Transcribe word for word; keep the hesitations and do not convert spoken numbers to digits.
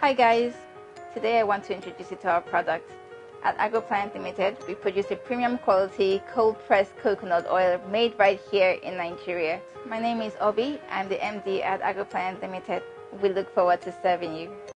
Hi guys, today I want to introduce you to our product. At Agroplanet Limited, we produce a premium quality cold pressed coconut oil made right here in Nigeria. My name is Obi, I'm the M D at Agroplanet Limited. We look forward to serving you.